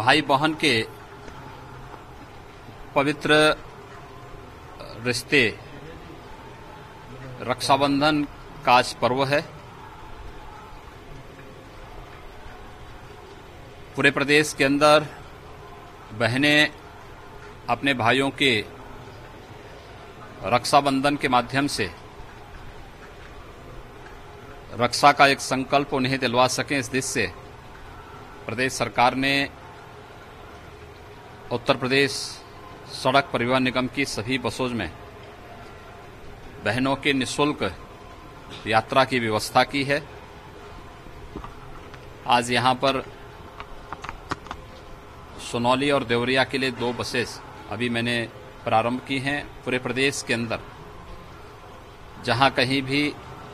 भाई बहन के पवित्र रिश्ते रक्षाबंधन का आज पर्व है। पूरे प्रदेश के अंदर बहनें अपने भाइयों के रक्षाबंधन के माध्यम से रक्षा का एक संकल्प उन्हें दिलवा सकें, इस दृष्टि से प्रदेश सरकार ने उत्तर प्रदेश सड़क परिवहन निगम की सभी बसों में बहनों के निःशुल्क यात्रा की व्यवस्था की है। आज यहां पर सोनौली और देवरिया के लिए 2 बसेस अभी मैंने प्रारंभ की हैं। पूरे प्रदेश के अंदर जहां कहीं भी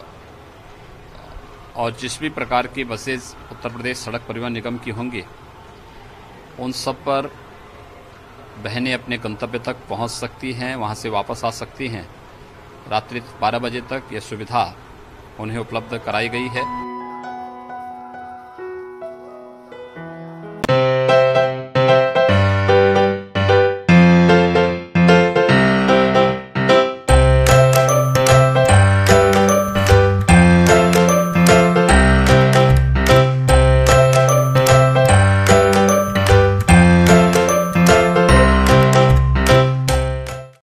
और जिस भी प्रकार की बसेस उत्तर प्रदेश सड़क परिवहन निगम की होंगी, उन सब पर बहनें अपने गंतव्य तक पहुंच सकती हैं, वहां से वापस आ सकती हैं। रात्रि 12 बजे तक यह सुविधा उन्हें उपलब्ध कराई गई है।